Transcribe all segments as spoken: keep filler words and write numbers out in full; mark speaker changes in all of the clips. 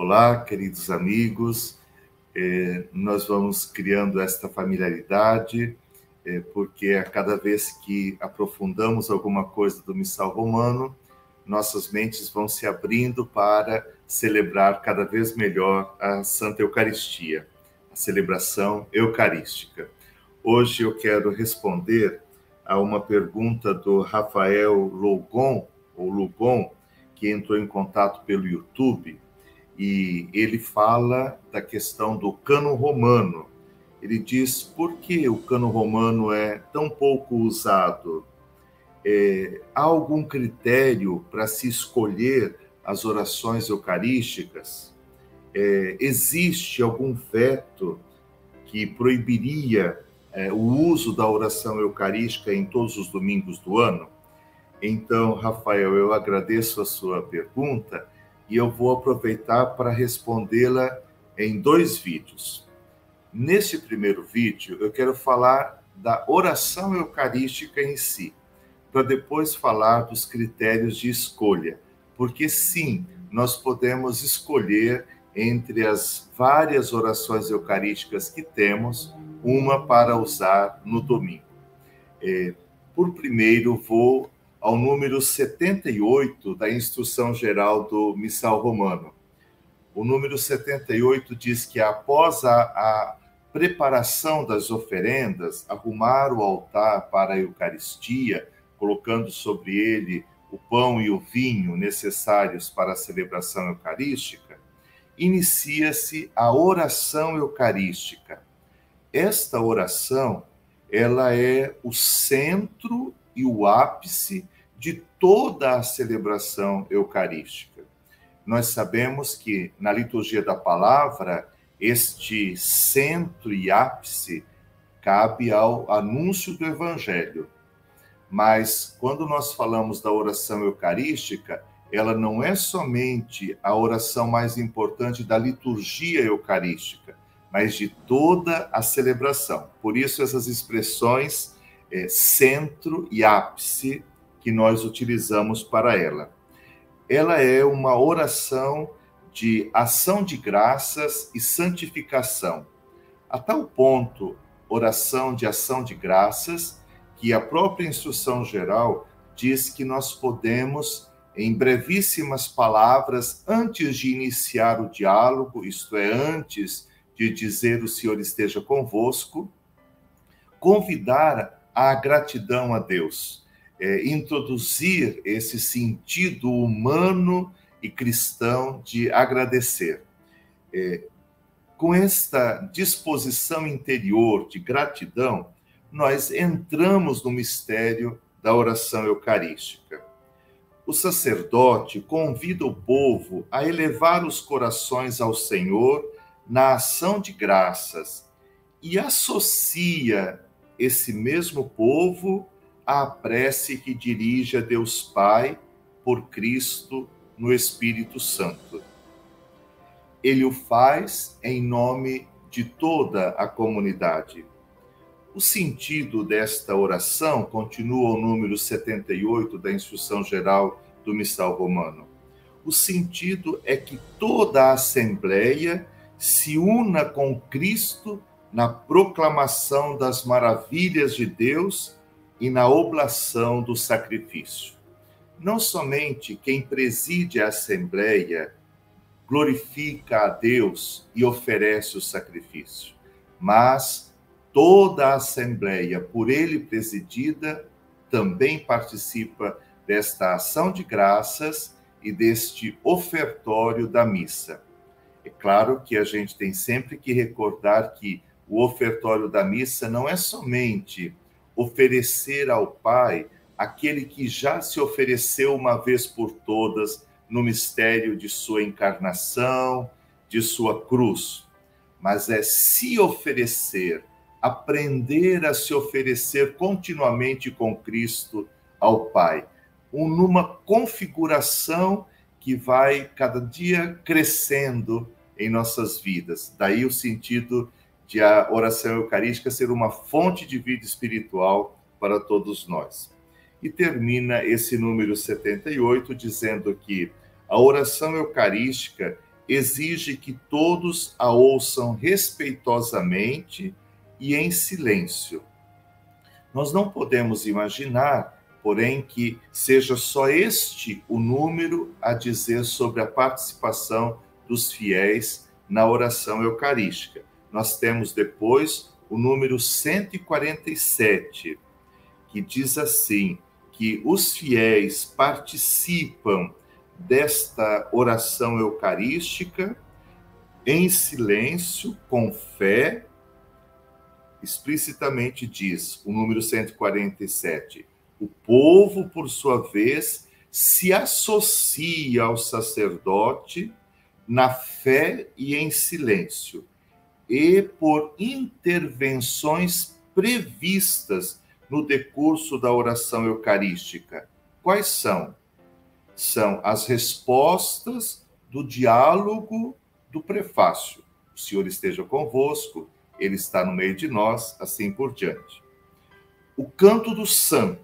Speaker 1: Olá, queridos amigos, eh, nós vamos criando esta familiaridade, eh, porque a cada vez que aprofundamos alguma coisa do Missal Romano, nossas mentes vão se abrindo para celebrar cada vez melhor a Santa Eucaristia, a celebração eucarística. Hoje eu quero responder a uma pergunta do Rafael Logon, ou Lugon, que entrou em contato pelo YouTube, e ele fala da questão do cânon romano. Ele diz, por que o cânon romano é tão pouco usado? É, há algum critério para se escolher as orações eucarísticas? É, existe algum veto que proibiria é, o uso da oração eucarística em todos os domingos do ano? Então, Rafael, eu agradeço a sua pergunta e eu vou aproveitar para respondê-la em dois vídeos. Neste primeiro vídeo, eu quero falar da oração eucarística em si, para depois falar dos critérios de escolha, porque sim, nós podemos escolher entre as várias orações eucarísticas que temos, uma para usar no domingo. É, por primeiro, vou ao número setenta e oito da Instrução Geral do Missal Romano. O número setenta e oito diz que após a, a preparação das oferendas, arrumar o altar para a Eucaristia, colocando sobre ele o pão e o vinho necessários para a celebração eucarística, inicia-se a oração eucarística. Esta oração, ela é o centro e o ápice de toda a celebração eucarística. Nós sabemos que, na liturgia da palavra, este centro e ápice cabe ao anúncio do Evangelho. Mas, quando nós falamos da oração eucarística, ela não é somente a oração mais importante da liturgia eucarística, mas de toda a celebração. Por isso, essas expressões é, centro e ápice que nós utilizamos para ela. Ela é uma oração de ação de graças e santificação. A tal ponto, oração de ação de graças, que a própria Instrução Geral diz que nós podemos, em brevíssimas palavras, antes de iniciar o diálogo, isto é, antes de dizer o Senhor esteja convosco, convidar a gratidão a Deus. É, introduzir esse sentido humano e cristão de agradecer. É, com esta disposição interior de gratidão, nós entramos no mistério da oração eucarística. O sacerdote convida o povo a elevar os corações ao Senhor na ação de graças e associa esse mesmo povo à prece que dirige a Deus Pai por Cristo no Espírito Santo. Ele o faz em nome de toda a comunidade. O sentido desta oração continua o número setenta e oito da Instrução Geral do Missal Romano. O sentido é que toda a Assembleia se una com Cristo na proclamação das maravilhas de Deus e na oblação do sacrifício. Não somente quem preside a Assembleia glorifica a Deus e oferece o sacrifício, mas toda a Assembleia, por ele presidida, também participa desta ação de graças e deste ofertório da missa. É claro que a gente tem sempre que recordar que o ofertório da missa não é somente oferecer ao Pai aquele que já se ofereceu uma vez por todas no mistério de sua encarnação, de sua cruz, mas é se oferecer, aprender a se oferecer continuamente com Cristo ao Pai, numa configuração que vai cada dia crescendo em nossas vidas. Daí o sentido de a oração eucarística ser uma fonte de vida espiritual para todos nós. E termina esse número setenta e oito dizendo que a oração eucarística exige que todos a ouçam respeitosamente e em silêncio. Nós não podemos imaginar, porém, que seja só este o número a dizer sobre a participação dos fiéis na oração eucarística. Nós temos depois o número cento e quarenta e sete, que diz assim, que os fiéis participam desta oração eucarística em silêncio, com fé. Explicitamente diz o número cento e quarenta e sete, o povo, por sua vez, se associa ao sacerdote na fé e em silêncio, e por intervenções previstas no decurso da oração eucarística. Quais são? São as respostas do diálogo do prefácio. O Senhor esteja convosco, Ele está no meio de nós, assim por diante. O canto do santo,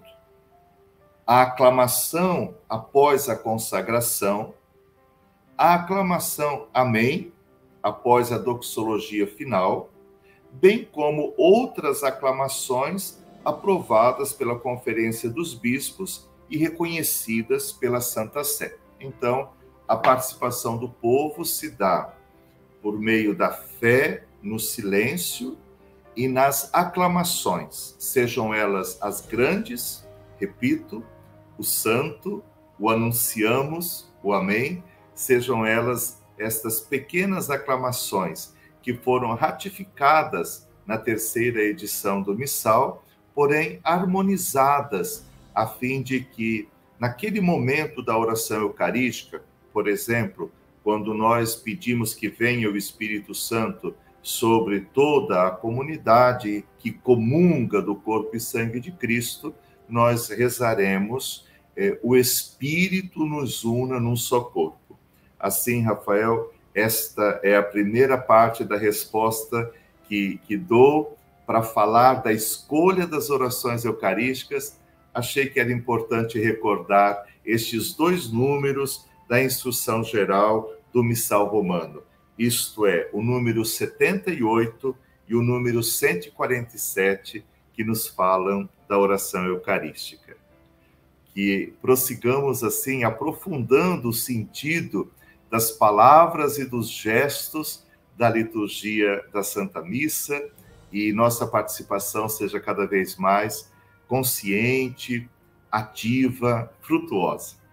Speaker 1: a aclamação após a consagração, a aclamação Amém, após a doxologia final, bem como outras aclamações aprovadas pela Conferência dos Bispos e reconhecidas pela Santa Sé. Então, a participação do povo se dá por meio da fé, no silêncio e nas aclamações, sejam elas as grandes, repito, o santo, o anunciamos, o amém, sejam elas estas pequenas aclamações que foram ratificadas na terceira edição do Missal, porém harmonizadas, a fim de que, naquele momento da oração eucarística, por exemplo, quando nós pedimos que venha o Espírito Santo sobre toda a comunidade que comunga do corpo e sangue de Cristo, nós rezaremos, eh, o Espírito nos una num só corpo. Assim, Rafael, esta é a primeira parte da resposta que, que dou para falar da escolha das orações eucarísticas. Achei que era importante recordar estes dois números da instrução geral do Missal Romano. Isto é, o número setenta e oito e o número cento e quarenta e sete, que nos falam da oração eucarística. Que prossigamos assim, aprofundando o sentido das palavras e dos gestos da liturgia da Santa Missa, e nossa participação seja cada vez mais consciente, ativa, frutuosa.